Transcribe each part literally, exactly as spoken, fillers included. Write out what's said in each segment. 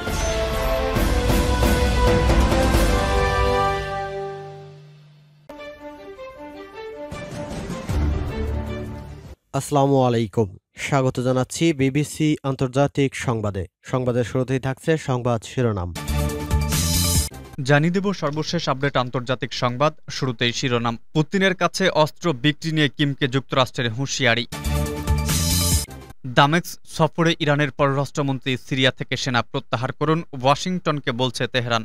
আসসালামু আলাইকুম, স্বাগত জানাচ্ছি বিবিসি আন্তর্জাতিক সংবাদে। সংবাদের শুরুতেই থাকছে সংবাদ শিরোনাম। জানিয়ে দেব সর্বশেষ আপডেট আন্তর্জাতিক সংবাদ। শুরুতেই শিরোনাম। পুতিনের কাছে অস্ত্র বিক্রি নিয়ে কিমকে যুক্তরাষ্ট্রের হুঁশিয়ারি। দামেস্ক সফরে ইরানের পররাষ্ট্রমন্ত্রী সিরিয়া থেকে সেনা প্রত্যাহার করুন, ওয়াশিংটনকে বলছে তেহরান।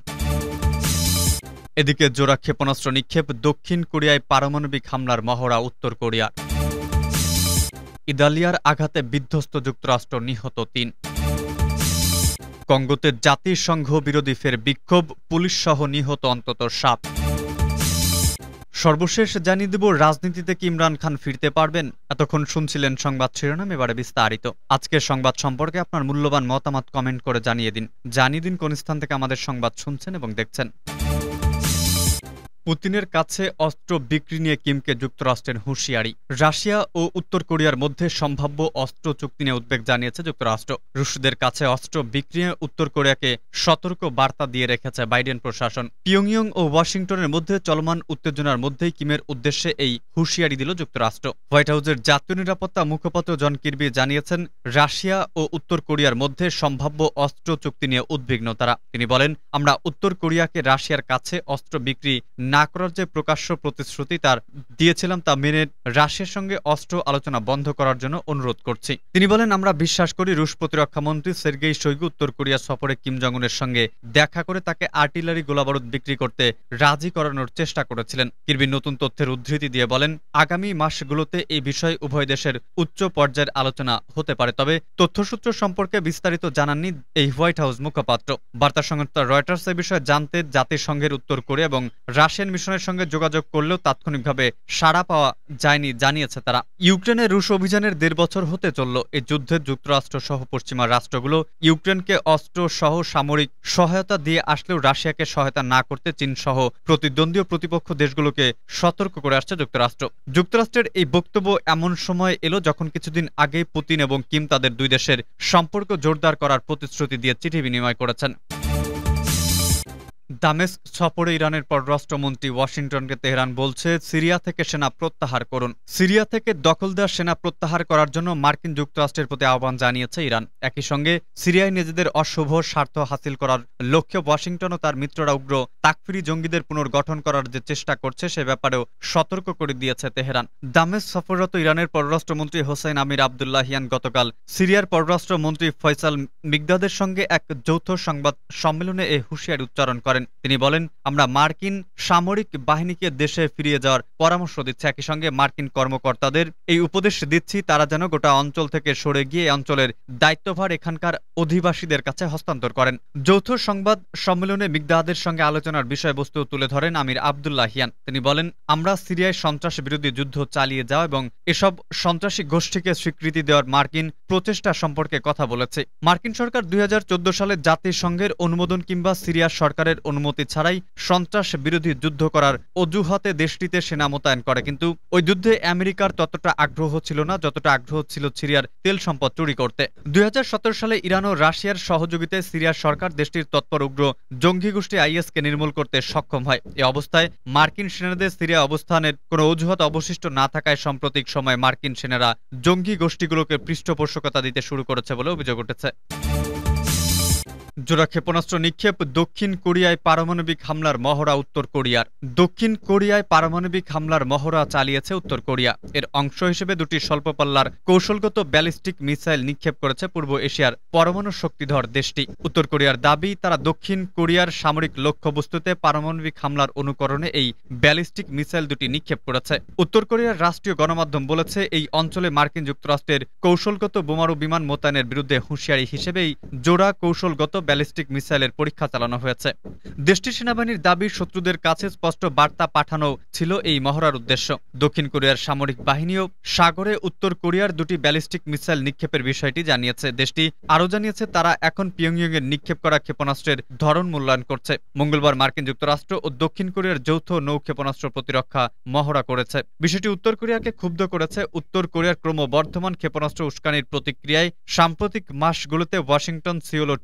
এদিকে জোড়া ক্ষেপণাস্ত্র নিক্ষেপ, দক্ষিণ কোরিয়ায় পারমাণবিক হামলার মহড়া উত্তর কোরিয়া। ইতালিয়ার আঘাতে বিধ্বস্ত যুক্তরাষ্ট্র, নিহত তিন। কঙ্গোতে জাতিসংঘ বিরোধী ফের বিক্ষোভ, পুলিশ সহ নিহত অন্তত সাত। সর্বশেষ জানিয়ে দেব রাজনীতিতে কি ইমরান খান ফিরতে পারবেন। এতক্ষণ শুনছিলেন সংবাদ শিরোনাম, এবারে বিস্তারিত। আজকের সংবাদ সম্পর্কে আপনার মূল্যবান মতামত কমেন্ট করে জানিয়ে দিন। জানিয়ে দিন কোন স্থান থেকে আমাদের সংবাদ শুনছেন এবং দেখছেন। পুতিনের কাছে অস্ত্র বিক্রি নিয়ে কিমকে যুক্তরাষ্ট্রের হুঁশিয়ারি। রাশিয়া ও উত্তর কোরিয়ার মধ্যে সম্ভাব্য অস্ত্র চুক্তি নিয়ে উদ্বেগ জানিয়েছে যুক্তরাষ্ট্র। রুশদের কাছে অস্ত্র বিক্রি নিয়ে উত্তর কোরিয়াকে সতর্ক বার্তা দিয়ে রেখেছে বাইডেন প্রশাসন। পিয়ংইয়ং ও ওয়াশিংটনের মধ্যে চলমান উত্তেজনার মধ্যেই কিমের উদ্দেশ্যে এই হুঁশিয়ারি দিল যুক্তরাষ্ট্র। হোয়াইট হাউসের জাতীয় নিরাপত্তা মুখপাত্র জন কির্বি জানিয়েছেন, রাশিয়া ও উত্তর কোরিয়ার মধ্যে সম্ভাব্য অস্ত্র চুক্তি নিয়ে উদ্বিগ্ন তারা। তিনি বলেন, আমরা উত্তর কোরিয়াকে রাশিয়ার কাছে অস্ত্র বিক্রি না করার যে প্রকাশ্য প্রতিশ্রুতি তার দিয়েছিলাম তা মেনে রাশিয়ার সঙ্গে অস্ত্র আলোচনা বন্ধ করার জন্য অনুরোধ করছি। তিনি বলেন, আমরা বিশ্বাস করি রুশ প্রতিরক্ষা মন্ত্রী সের্গেই শোইগু উত্তর কোরিয়া সফরে কিম জং উনের সঙ্গে দেখা করে তাকে আর্টিলারি গোলাবারুদ বিক্রি করতে রাজি করানোর চেষ্টা করেছিলেন। কির্বি নতুন তথ্যের উদ্ধৃতি দিয়ে বলেন, আগামী মাসগুলোতে এই বিষয়ে উভয় দেশের উচ্চ পর্যায়ের আলোচনা হতে পারে, তবে তথ্যসূত্র সম্পর্কে বিস্তারিত জানাননি এই হোয়াইট হাউস মুখপাত্র। বার্তা সংস্থা রয়টার্স এ বিষয়ে জানতে জাতিসংঘের উত্তর কোরিয়া এবং রাশিয়ান মিশনের সঙ্গে যোগাযোগ করলেও তাৎক্ষণিকভাবে সাড়া পাওয়া যায়নি জানিয়েছে তারা। ইউক্রেনে রুশ অভিযানের দেড় বছর হতে চলল। এই যুদ্ধে যুক্তরাষ্ট্র সহ পশ্চিমা রাষ্ট্রগুলো ইউক্রেনকে অস্ত্র সহ সামরিক সহায়তা দিয়ে আসলেও রাশিয়াকে সহায়তা না করতে চীন সহ প্রতিদ্বন্দ্বী প্রতিপক্ষ দেশগুলোকে সতর্ক করে আসছে যুক্তরাষ্ট্র। যুক্তরাষ্ট্রের এই বক্তব্য এমন সময় এলো যখন কিছুদিন আগেই পুতিন এবং কিম তাদের দুই দেশের সম্পর্ক জোরদার করার প্রতিশ্রুতি দিয়ে চিঠি বিনিময় করেছেন। দামেস্ক সফরে ইরানের পররাষ্ট্রমন্ত্রী ওয়াশিংটনকে তেহরান বলছে, সিরিয়া থেকে সেনা প্রত্যাহার করুন। সিরিয়া থেকে দখলদার সেনা প্রত্যাহার করার জন্য মার্কিন যুক্তরাষ্ট্রের প্রতি আহ্বান জানিয়েছে ইরান। একই সঙ্গে সিরিয়ায় নিজেদের অশুভ স্বার্থ হাসিল করার লক্ষ্যে ওয়াশিংটন ও তার মিত্ররা উগ্র তাকফিরি জঙ্গিদের পুনর্গঠন করার যে চেষ্টা করছে সে ব্যাপারেও সতর্ক করে দিয়েছে তেহরান। দামেস্ক সফররত ইরানের পররাষ্ট্রমন্ত্রী হোসেন আমির আবদুল্লাহিয়ান গতকাল সিরিয়ার পররাষ্ট্রমন্ত্রী ফয়সাল মিগদাদের সঙ্গে এক যৌথ সংবাদ সম্মেলনে এই হুঁশিয়ারি উচ্চারণ করেন। তিনি বলেন, আমরা মার্কিন সামরিক বাহিনীকে দেশে ফিরিয়ে যাওয়ার পরামর্শ দিচ্ছি। একই সঙ্গে মার্কিন কর্মকর্তাদের এই উপদেশ দিচ্ছি তারা যেন গোটা অঞ্চল থেকে সরে গিয়ে অঞ্চলের দায়িত্বভার এখানকার অধিবাসীদের কাছে হস্তান্তর করেন। যৌথ সংবাদ সম্মেলনে মিগদাদের সঙ্গে আলোচনার বিষয়বস্তু তুলে ধরেন আমির আবদুল্লাহিয়ান। তিনি বলেন, আমরা সিরিয়ায় সন্ত্রাস বিরোধী যুদ্ধ চালিয়ে যাওয়া এবং এসব সন্ত্রাসী গোষ্ঠীকে স্বীকৃতি দেওয়ার মার্কিন প্রচেষ্টা সম্পর্কে কথা বলেছে। মার্কিন সরকার দুই হাজার চোদ্দ সালে জাতিসংঘের অনুমোদন কিংবা সিরিয়া সরকারের অনুমতি ছাড়াই সন্ত্রাস বিরোধী যুদ্ধ করার অজুহাতে দেশটিতে সেনা মোতায়েন করে, কিন্তু ওই যুদ্ধে আমেরিকার ততটা আগ্রহ ছিল না যতটা আগ্রহ ছিল সিরিয়ার তেল সম্পদ চুরি করতে। দুই হাজার সতেরো সালে ইরান ও রাশিয়ার সহযোগিতায় সিরিয়ার সরকার দেশটির তৎপর উগ্র জঙ্গি গোষ্ঠী আইএসকে নির্মূল করতে সক্ষম হয়। এ অবস্থায় মার্কিন সেনাদের সিরিয়া অবস্থানের কোনো অজুহাত অবশিষ্ট না থাকায় সাম্প্রতিক সময়ে মার্কিন সেনারা জঙ্গি গোষ্ঠীগুলোকে পৃষ্ঠপোষকতা দিতে শুরু করেছে বলে অভিযোগ উঠেছে। জোড়া ক্ষেপণাস্ত্র নিক্ষেপ, দক্ষিণ কোরিয়ায় পারমাণবিক হামলার মহড়া উত্তর কোরিয়ার। দক্ষিণ কোরিয়ায় পারমাণবিক হামলার মহড়া চালিয়েছে উত্তর কোরিয়া। এর অংশ হিসেবে দুটি স্বল্পপাল্লার কৌশলগত ব্যালিস্টিক মিসাইল নিক্ষেপ করেছে পূর্ব এশিয়ার পরমাণু শক্তিধর দেশটি। উত্তর কোরিয়ার দাবি, তারা দক্ষিণ কোরিয়ার সামরিক লক্ষ্যবস্তুতে পারমাণবিক হামলার অনুকরণে এই ব্যালিস্টিক মিসাইল দুটি নিক্ষেপ করেছে। উত্তর কোরিয়ার রাষ্ট্রীয় গণমাধ্যম বলেছে, এই অঞ্চলে মার্কিন যুক্তরাষ্ট্রের কৌশলগত বোমারু বিমান মোতায়েনের বিরুদ্ধে হুঁশিয়ারি হিসেবেই জোড়া কৌশলগত ব্যালিস্টিক মিসাইলের পরীক্ষা চালানো হয়েছে। দেশটির সেনাবাহিনীর দাবি, শত্রুদের কাছে স্পষ্ট বার্তা পাঠানো ছিল এই মহড়ার উদ্দেশ্য। দক্ষিণ কোরিয়ার সামরিক বাহিনীও সাগরে উত্তর কোরিয়ার দুটি ব্যালিস্টিক মিসাইল নিক্ষেপের বিষয়টি জানিয়েছে। দেশটি আরও জানিয়েছে, তারা এখন পিয়ংইয়ং এর নিক্ষেপ করা ক্ষেপণাস্ত্রের ধরন মূল্যায়ন করছে। মঙ্গলবার মার্কিন যুক্তরাষ্ট্র ও দক্ষিণ কোরিয়ার যৌথ নৌ ক্ষেপণাস্ত্র প্রতিরক্ষা মহড়া করেছে। বিষয়টি উত্তর কোরিয়াকে ক্ষুব্ধ করেছে। উত্তর কোরিয়ার ক্রমবর্ধমান ক্ষেপণাস্ত্র উস্কানির প্রতিক্রিয়ায় সাম্প্রতিক মাসগুলোতে ওয়াশিংটন, সিওল ও টোকিও তাদের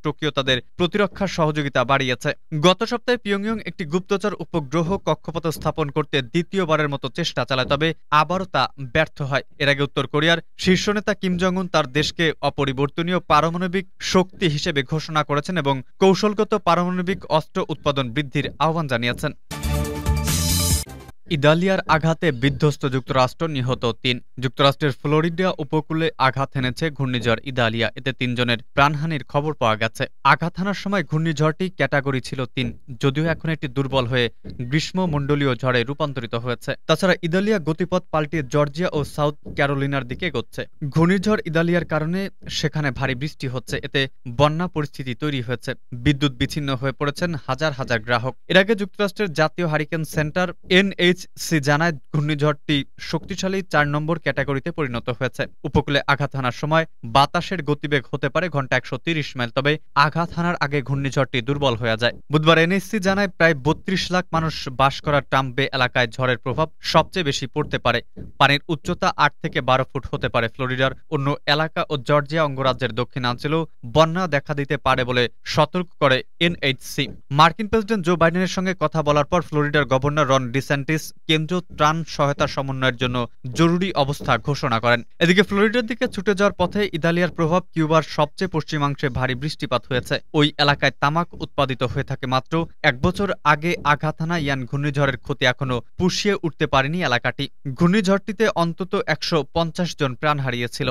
তাদের প্রতিরক্ষা সহযোগিতা বাড়িয়েছে। গত সপ্তাহে পিয়ংইয়ং একটি গুপ্তচর উপগ্রহ কক্ষপথ স্থাপন করতে দ্বিতীয়বারের মতো চেষ্টা চালায়, তবে আবারও তা ব্যর্থ হয়। এর আগে উত্তর কোরিয়ার শীর্ষ নেতা কিম জং উন তার দেশকে অপরিবর্তনীয় পারমাণবিক শক্তি হিসেবে ঘোষণা করেছেন এবং কৌশলগত পারমাণবিক অস্ত্র উৎপাদন বৃদ্ধির আহ্বান জানিয়েছেন। ইতালিয়ার আঘাতে বিধ্বস্ত যুক্তরাষ্ট্র, নিহত তিন। যুক্তরাষ্ট্রের ফ্লোরিডা উপকূলে আঘাত হেনেছে ঘূর্ণিঝড় ইদালিয়া। এতে তিনজনের প্রাণহানির খবর পাওয়া গেছে। আঘাত হানার সময় ঘূর্ণিঝড়টি ক্যাটাগরি ছিল তিন, যদিও এখন এটি দুর্বল হয়ে গ্রীষ্মমণ্ডলীয় ঝড়ে রূপান্তরিত হয়েছে। তাছাড়া ইদালিয়া গতিপথ পাল্টিয়ে জর্জিয়া ও সাউথ ক্যারোলিনার দিকে এগোচ্ছে। ঘূর্ণিঝড় ইদালিয়ার কারণে সেখানে ভারী বৃষ্টি হচ্ছে, এতে বন্যা পরিস্থিতি তৈরি হয়েছে। বিদ্যুৎ বিচ্ছিন্ন হয়ে পড়েছেন হাজার হাজার গ্রাহক। এর আগে যুক্তরাষ্ট্রের জাতীয় hurricane centre N H C জানায় ঘূর্ণিঝড়টি শক্তিশালী চার নম্বর ক্যাটাগরিতে পরিণত হয়েছে। উপকূলে আঘাত হানার সময় বাতাসের গতিবেগ হতে পারে ঘন্টা একশো তিরিশ মাইল, তবে আঘাত হানার আগে ঘূর্ণিঝড়টি দুর্বল হয়ে যায়। বুধবার এন এইচ সি জানায় প্রায় বত্রিশ লাখ মানুষ বাস করা ট্রাম্প বে এলাকায় ঝড়ের প্রভাব সবচেয়ে বেশি পড়তে পারে। পানির উচ্চতা আট থেকে বারো ফুট হতে পারে। ফ্লোরিডার অন্য এলাকা ও জর্জিয়া অঙ্গরাজ্যের দক্ষিণাঞ্চলেও বন্যা দেখা দিতে পারে বলে সতর্ক করে এন এইচ সি। মার্কিন প্রেসিডেন্ট জো বাইডেনের সঙ্গে কথা বলার পর ফ্লোরিডার গভর্নর রন ডিসেন্টিস কেন্দ্রীয় ত্রাণ সহায়তা সমন্বয়ের জন্য জরুরি অবস্থা ঘোষণা করেন। এদিকে ফ্লোরিডার দিকে ছুটে যাওয়ার পথে ইতালিয়ার প্রভাব কিউবার সবচেয়ে পশ্চিমাংশে ভারী বৃষ্টিপাত হয়েছে। ওই এলাকায় তামাক উৎপাদিত হয়ে থাকে। মাত্র এক বছর আগে আঘাত হানা ইয়ান ঘূর্ণিঝড়ের ক্ষতি এখনো পুষিয়ে উঠতে পারেনি এলাকাটি। ঘূর্ণিঝড়টিতে অন্তত একশো পঞ্চাশ জন প্রাণ হারিয়েছিল।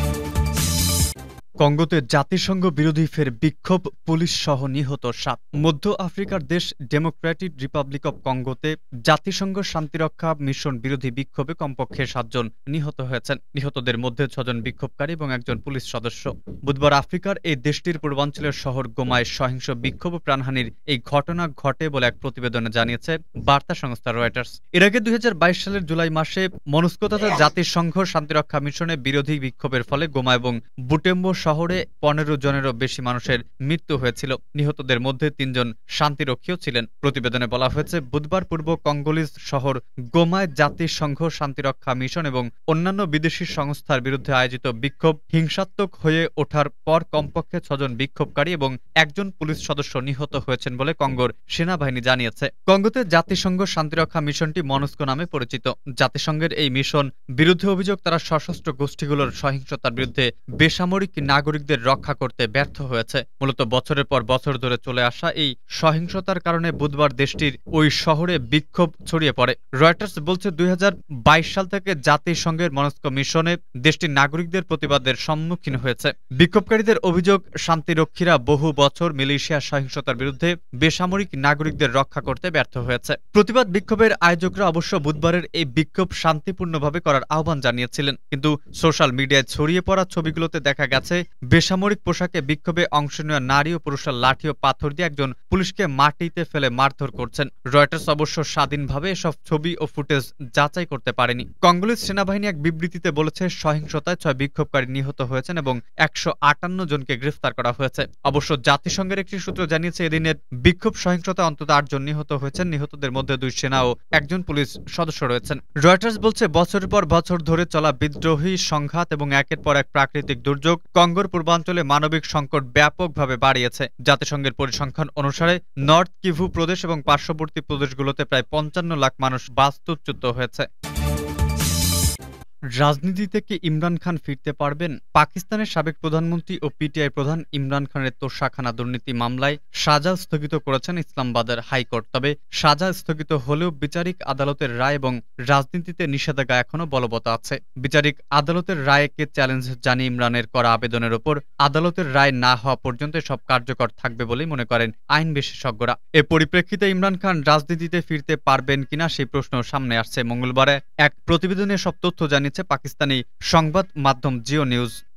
কঙ্গোতে জাতিসংঘ বিরোধী ফের বিক্ষোভ, পুলিশ সহ নিহত সাত। মধ্য আফ্রিকার দেশ ডেমোক্রেটিক রিপাবলিক অব কঙ্গোতে জাতিসংঘ শান্তিরক্ষা মিশন বিরোধী বিক্ষোভে কমপক্ষে সাতজন নিহত হয়েছেন। নিহতদের মধ্যে ছজন বিক্ষোভকারী এবং একজন পুলিশ সদস্য। বুধবার আফ্রিকার এই দেশটির পূর্বাঞ্চলের শহর গোমায় সহিংস বিক্ষোভ ও প্রাণহানির এই ঘটনা ঘটে বলে এক প্রতিবেদনে জানিয়েছে বার্তা সংস্থা রয়টার্স। এর আগে দুই হাজার বাইশ সালের জুলাই মাসে মনস্কোতাতে জাতিসংঘ শান্তিরক্ষা মিশনে বিরোধী বিক্ষোভের ফলে গোমা এবং বুটেম্বো শহরে পনেরো জনেরও বেশি মানুষের মৃত্যু হয়েছিল। নিহতদের মধ্যে তিনজন শান্তিরক্ষীও ছিলেন। প্রতিবেদনে বলা হয়েছে, বুধবার পূর্ব কঙ্গোলিজ শহর গোমায় জাতিসংঘ শান্তিরক্ষা মিশন এবং অন্যান্য বিদেশি সংস্থার বিরুদ্ধে আয়োজিত বিক্ষোভ হিংসাত্মক হয়ে ওঠার পর কমপক্ষে ছজন বিক্ষোভকারী এবং একজন পুলিশ সদস্য নিহত হয়েছেন বলে কঙ্গোর সেনাবাহিনী জানিয়েছে। কঙ্গোতে জাতিসংঘ শান্তিরক্ষা মিশনটি মনস্কো নামে পরিচিত। জাতিসংঘের এই মিশন বিরুদ্ধে অভিযোগ, তারা সশস্ত্র গোষ্ঠীগুলোর সহিংসতার বিরুদ্ধে বেসামরিক নাগরিকদের রক্ষা করতে ব্যর্থ হয়েছে। মূলত বছরের পর বছর ধরে চলে আসা এই সহিংসতার কারণে বুধবার দেশটির ওই শহরে বিক্ষোভ ছড়িয়ে পড়ে। রয়টার্স বলছে, দুই হাজার বাইশ সাল থেকে জাতিসংঘের মনস্কো মিশনে দেশটির নাগরিকদের প্রতিবাদের সম্মুখীন হয়েছে। বিক্ষোভকারীদের অভিযোগ, শান্তিরক্ষীরা বহু বছর মিলিশিয়া সহিংসতার বিরুদ্ধে বেসামরিক নাগরিকদের রক্ষা করতে ব্যর্থ হয়েছে। প্রতিবাদ বিক্ষোভের আয়োজকরা অবশ্য বুধবারের এই বিক্ষোভ শান্তিপূর্ণভাবে করার আহ্বান জানিয়েছিলেন, কিন্তু সোশ্যাল মিডিয়ায় ছড়িয়ে পড়া ছবিগুলোতে দেখা গেছে বেসামরিক পোশাকে বিক্ষোভে অংশ নেওয়া নারী ও পুরুষরা লাঠি ও পাথর দিয়ে একজন পুলিশকে মাটিতে ফেলে মারধর করছেন। রয়টার্স অবশ্য স্বাধীনভাবে এসব ছবি ও ফুটেজ যাচাই করতে পারেনি। কঙ্গোলিজ সেনাবাহিনী এক বিবৃতিতে বলেছে, সহিংসতায় ছয় বিক্ষোভকারী নিহত হয়েছেন এবং একশো আটান্ন জনকে গ্রেফতার করা হয়েছে। অবশ্য জাতিসংঘের একটি সূত্র জানিয়েছে, এদিনের বিক্ষোভ সহিংসতায় অন্তত আটজন নিহত হয়েছেন। নিহতদের মধ্যে দুই সেনা ও একজন পুলিশ সদস্য রয়েছেন। রয়টার্স বলছে, বছরের পর বছর ধরে চলা বিদ্রোহী সংঘাত এবং একের পর এক প্রাকৃতিক দুর্যোগ কঙ্গোর পূর্বাঞ্চলে মানবিক সংকট ব্যাপকভাবে বাড়িয়েছে। জাতিসংঘের পরিসংখ্যান অনুসারে নর্থ কিভু প্রদেশ এবং পার্শ্ববর্তী প্রদেশগুলোতে প্রায় পঞ্চান্ন লাখ মানুষ বাস্তুচ্যুত হয়েছে। রাজনীতিতে কি ইমরান খান ফিরতে পারবেন? পাকিস্তানের সাবেক প্রধানমন্ত্রী ও পিটিআই প্রধান ইমরান খানের তোষাখানা দুর্নীতি মামলায় সাজা স্থগিত করেছেন ইসলামাবাদের হাইকোর্ট। তবে সাজা স্থগিত হলেও বিচারিক আদালতের রায় এবং রাজনীতিতে নিষেধাজ্ঞা এখনো বলবৎ আছে। বিচারিক আদালতের রায়কে চ্যালেঞ্জ জানিয়ে ইমরানের করা আবেদনের ওপর আদালতের রায় না হওয়া পর্যন্ত সব কার্যকর থাকবে বলেই মনে করেন আইন বিশেষজ্ঞরা। এ পরিপ্রেক্ষিতে ইমরান খান রাজনীতিতে ফিরতে পারবেন কিনা সেই প্রশ্ন সামনে আসছে। মঙ্গলবার এক প্রতিবেদনে সব তথ্য জানিয়েছে পাকিস্তানি সংবাদ মাধ্যম জিও নিউজ।